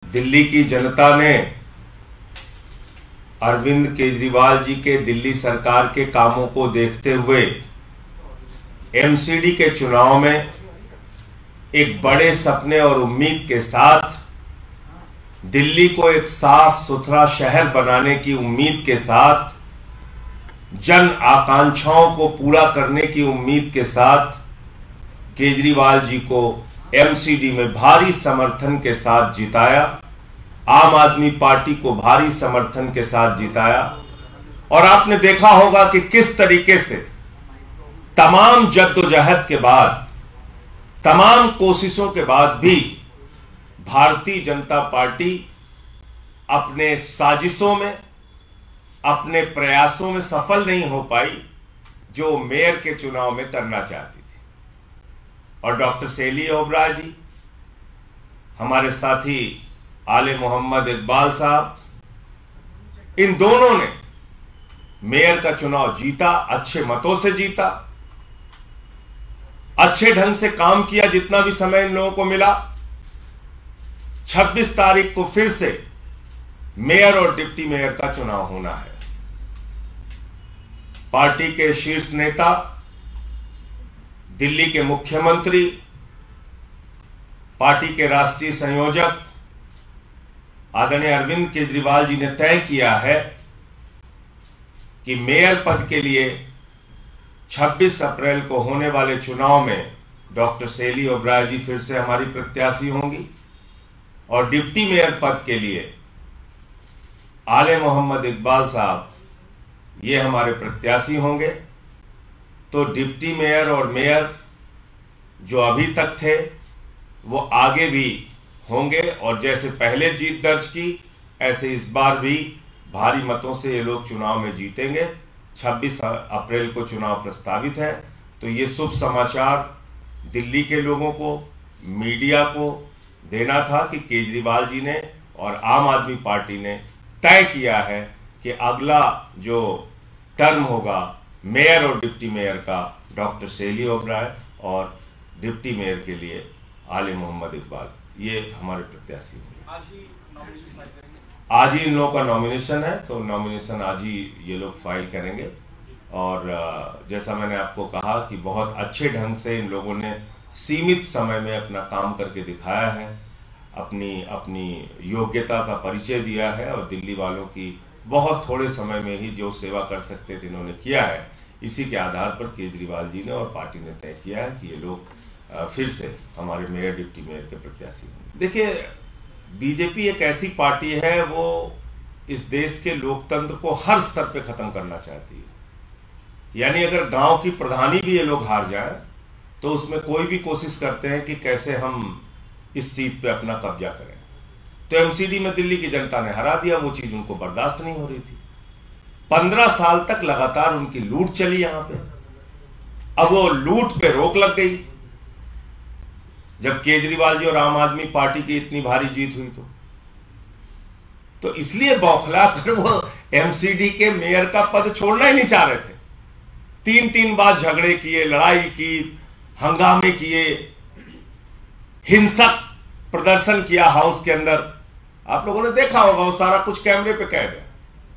दिल्ली की जनता ने अरविंद केजरीवाल जी के दिल्ली सरकार के कामों को देखते हुए एमसीडी के चुनाव में एक बड़े सपने और उम्मीद के साथ दिल्ली को एक साफ सुथरा शहर बनाने की उम्मीद के साथ, जन आकांक्षाओं को पूरा करने की उम्मीद के साथ केजरीवाल जी को एमसीडी में भारी समर्थन के साथ जिताया। आम आदमी पार्टी को भारी समर्थन के साथ जिताया। और आपने देखा होगा कि किस तरीके से तमाम जद्दोजहद के बाद, तमाम कोशिशों के बाद भी भारतीय जनता पार्टी अपने साजिशों में, अपने प्रयासों में सफल नहीं हो पाई जो मेयर के चुनाव में करना चाहती थी। और डॉक्टर सेली ओबराय जी, हमारे साथी आले मोहम्मद इकबाल साहब, इन दोनों ने मेयर का चुनाव जीता, अच्छे मतों से जीता, अच्छे ढंग से काम किया जितना भी समय इन लोगों को मिला। 26 तारीख को फिर से मेयर और डिप्टी मेयर का चुनाव होना है। पार्टी के शीर्ष नेता, दिल्ली के मुख्यमंत्री, पार्टी के राष्ट्रीय संयोजक आदरणीय अरविंद केजरीवाल जी ने तय किया है कि मेयर पद के लिए 26 अप्रैल को होने वाले चुनाव में डॉक्टर सेली ओबराय जी फिर से हमारी प्रत्याशी होंगी और डिप्टी मेयर पद के लिए आले मोहम्मद इकबाल साहब ये हमारे प्रत्याशी होंगे। तो डिप्टी मेयर और मेयर जो अभी तक थे वो आगे भी होंगे और जैसे पहले जीत दर्ज की ऐसे इस बार भी भारी मतों से ये लोग चुनाव में जीतेंगे। 26 अप्रैल को चुनाव प्रस्तावित है। तो ये शुभ समाचार दिल्ली के लोगों को, मीडिया को देना था कि केजरीवाल जी ने और आम आदमी पार्टी ने तय किया है कि अगला जो टर्म होगा मेयर और डिप्टी मेयर का डॉक्टर सेली ओबराय और डिप्टी मेयर के लिए आले मोहम्मद इकबाल, ये हमारे प्रत्याशी होंगे। आज ही इन लोगों का नॉमिनेशन है, तो नॉमिनेशन आज ही ये लोग फाइल करेंगे। और जैसा मैंने आपको कहा कि बहुत अच्छे ढंग से इन लोगों ने सीमित समय में अपना काम करके दिखाया है, अपनी योग्यता का परिचय दिया है और दिल्ली वालों की बहुत थोड़े समय में ही जो सेवा कर सकते थे इन्होंने किया है। इसी के आधार पर केजरीवाल जी ने और पार्टी ने तय किया है कि ये लोग फिर से हमारे मेयर डिप्टी मेयर के प्रत्याशी होंगे। देखिए, बीजेपी एक ऐसी पार्टी है, वो इस देश के लोकतंत्र को हर स्तर पे खत्म करना चाहती है। यानी अगर गांव की प्रधानी भी ये लोग हार जाए तो उसमें कोई भी कोशिश करते हैं कि कैसे हम इस सीट पे अपना कब्जा करें। तो एमसीडी में दिल्ली की जनता ने हरा दिया, वो चीज उनको बर्दाश्त नहीं हो रही थी। 15 साल तक लगातार उनकी लूट चली यहां पे। अब वो लूट पे रोक लग गई जब केजरीवाल जी और आम आदमी पार्टी की इतनी भारी जीत हुई। तो इसलिए बौखला कर वो एमसीडी के मेयर का पद छोड़ना ही नहीं चाह रहे थे। 3 बार झगड़े किए, लड़ाई की, हंगामे किए, हिंसक प्रदर्शन किया हाउस के अंदर। आप लोगों ने देखा होगा, वो सारा कुछ कैमरे पे कैद है।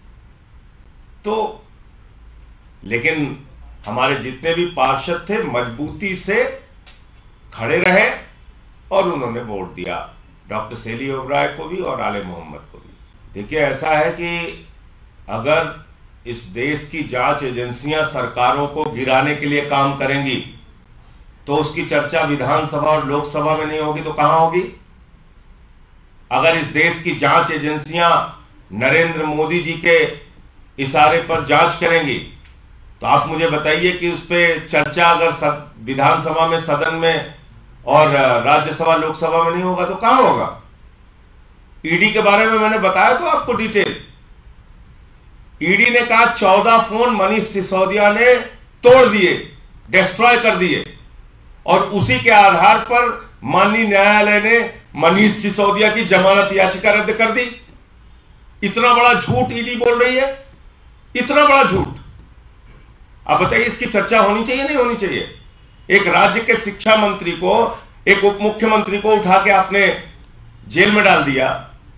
तो लेकिन हमारे जितने भी पार्षद थे मजबूती से खड़े रहे और उन्होंने वोट दिया डॉक्टर सेली ओबराय को भी और आले मोहम्मद को भी। देखिए, ऐसा है कि अगर इस देश की जांच एजेंसियां सरकारों को गिराने के लिए काम करेंगी तो उसकी चर्चा विधानसभा और लोकसभा में नहीं होगी तो कहां होगी? अगर इस देश की जांच एजेंसियां नरेंद्र मोदी जी के इशारे पर जांच करेंगी तो आप मुझे बताइए कि उस पर चर्चा अगर विधानसभा में, सदन में और राज्यसभा लोकसभा में नहीं होगा तो कहां होगा? ईडी के बारे में मैंने बताया तो आपको डिटेल। ईडी ने कहा 14 फोन मनीष सिसोदिया ने तोड़ दिए, डिस्ट्रॉय कर दिए और उसी के आधार पर माननीय न्यायालय ने मनीष सिसोदिया की जमानत याचिका रद्द कर दी। इतना बड़ा झूठ ईडी बोल रही है, इतना बड़ा झूठ। अब बताइए, इसकी चर्चा होनी चाहिए नहीं होनी चाहिए? एक राज्य के शिक्षा मंत्री को, एक उप मुख्यमंत्री को उठा के आपने जेल में डाल दिया,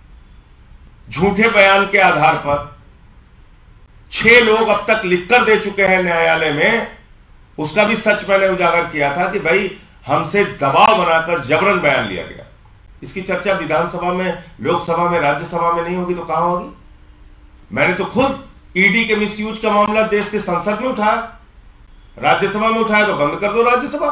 झूठे बयान के आधार पर 6 लोग अब तक लिखकर दे चुके हैं न्यायालय में, उसका भी सच मैंने उजागर किया था कि भाई हमसे दबाव बनाकर जबरन बयान लिया गया। इसकी चर्चा विधानसभा में, लोकसभा में, राज्यसभा में नहीं होगी तो कहां होगी? मैंने तो खुद ईडी के मिसयूज का मामला देश के संसद में उठाया, राज्यसभा में उठाया तो बंद कर दो राज्यसभा।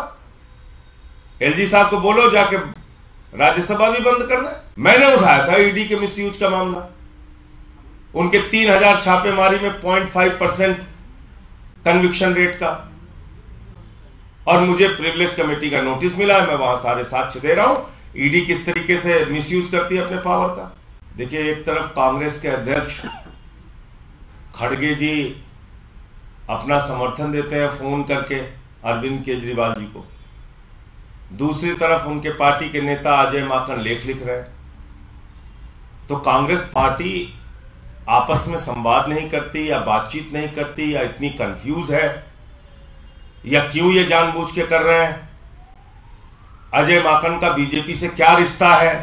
एलजी साहब को बोलो जाके राज्यसभा भी बंद कर दे। मैंने उठाया था ईडी के मिसयूज का मामला, उनके 3000 छापेमारी में 0.5% कन्विक्शन रेट का, और मुझे प्रिविलेज कमेटी का नोटिस मिला है, मैं वहां सारे साक्ष्य दे रहा हूं ईडी किस तरीके से मिसयूज करती है अपने पावर का। देखिए, एक तरफ कांग्रेस के अध्यक्ष खड़गे जी अपना समर्थन देते हैं फोन करके अरविंद केजरीवाल जी को, दूसरी तरफ उनके पार्टी के नेता अजय माकन लेख लिख रहे हैं। तो कांग्रेस पार्टी आपस में संवाद नहीं करती या बातचीत नहीं करती, या इतनी कंफ्यूज है, या क्यों ये जानबूझ के कर रहे हैं? अजय माकन का बीजेपी से क्या रिश्ता है,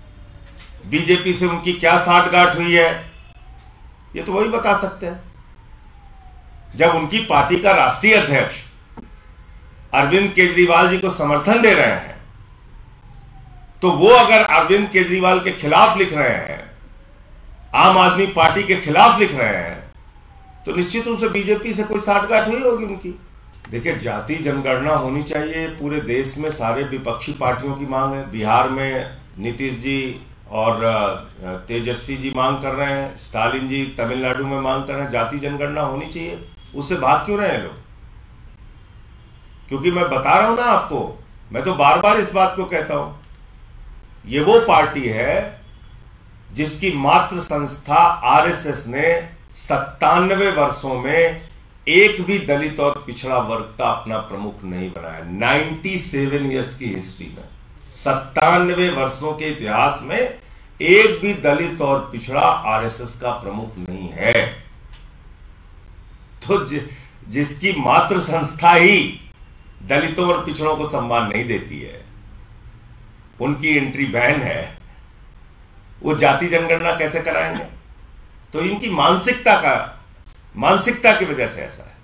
बीजेपी से उनकी क्या साठगांठ हुई है, ये तो वही बता सकते हैं। जब उनकी पार्टी का राष्ट्रीय अध्यक्ष अरविंद केजरीवाल जी को समर्थन दे रहे हैं, तो वो अगर अरविंद केजरीवाल के खिलाफ लिख रहे हैं, आम आदमी पार्टी के खिलाफ लिख रहे हैं, तो निश्चित रूप से बीजेपी से कोई साठगांठ हुई होगी उनकी। देखिए, जाति जनगणना होनी चाहिए पूरे देश में, सारे विपक्षी पार्टियों की मांग है। बिहार में नीतीश जी और तेजस्वी जी मांग कर रहे हैं, स्टालिन जी तमिलनाडु में मांग कर रहे हैं, जाति जनगणना होनी चाहिए। उससे भाग क्यों रहे हैं लोग? क्योंकि मैं बता रहा हूं ना आपको, मैं तो बार बार इस बात को कहता हूं, ये वो पार्टी है जिसकी मातृ संस्था आरएसएस ने 97 वर्षों में एक भी दलित और पिछड़ा वर्ग का अपना प्रमुख नहीं बनाया। 97 ईयर्स की हिस्ट्री में, 97 वर्षों के इतिहास में एक भी दलित और पिछड़ा आरएसएस का प्रमुख नहीं है। तो जिसकी मातृ संस्था ही दलितों और पिछड़ों को सम्मान नहीं देती है, उनकी एंट्री बैन है, वो जाति जनगणना कैसे कराएंगे? तो इनकी मानसिकता की वजह से ऐसा है।